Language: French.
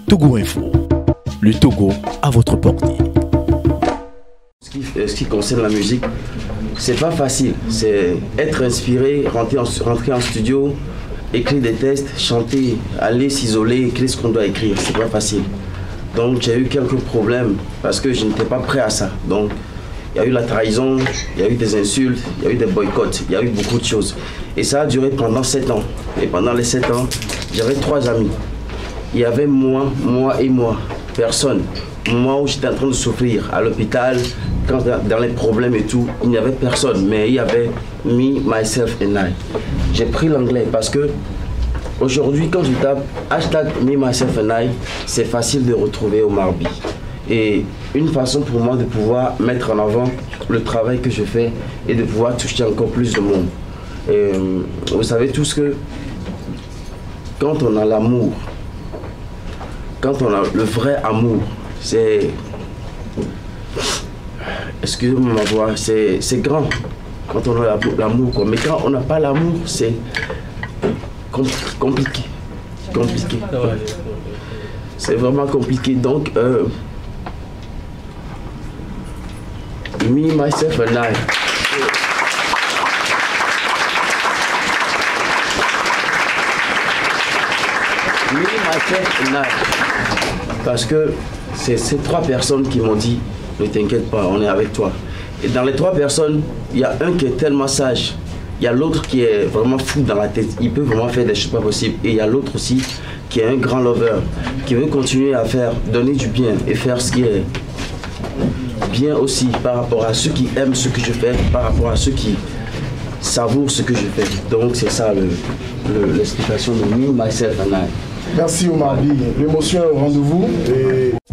Togo Info, le Togo à votre portée. Ce qui concerne la musique, c'est pas facile. C'est être inspiré, rentrer en studio, écrire des textes, chanter, aller s'isoler, écrire ce qu'on doit écrire. C'est pas facile. Donc j'ai eu quelques problèmes parce que je n'étais pas prêt à ça. Donc il y a eu la trahison, il y a eu des insultes, il y a eu des boycotts, il y a eu beaucoup de choses. Et ça a duré pendant 7 ans. Et pendant les 7 ans, j'avais 3 amis. Il y avait moi et moi, personne. Moi où j'étais en train de souffrir à l'hôpital, dans les problèmes et tout, il n'y avait personne. Mais il y avait me, myself and I. J'ai pris l'anglais parce que aujourd'hui, quand je tape hashtag me, myself and I, c'est facile de retrouver Omar B. Et une façon pour moi de pouvoir mettre en avant le travail que je fais et de pouvoir toucher encore plus de monde. Et vous savez tous que quand on a l'amour, quand on a le vrai amour, c'est... Excusez-moi ma voix, c'est grand quand on a l'amour. Mais quand on n'a pas l'amour, c'est compliqué. C'est vraiment compliqué. Donc, me, myself and I. Me, myself and I. Parce que c'est ces 3 personnes qui m'ont dit, ne t'inquiète pas, on est avec toi. Et dans les 3 personnes, il y a un qui est tellement sage, il y a l'autre qui est vraiment fou dans la tête, il peut vraiment faire des choses pas possibles. Et il y a l'autre aussi qui est un grand lover, qui veut continuer à faire, donner du bien et faire ce qui est bien aussi par rapport à ceux qui aiment ce que je fais, par rapport à ceux qui savourent ce que je fais. Donc c'est ça l'explication de me, myself and I. Merci Omar B. L'émotion est au rendez-vous.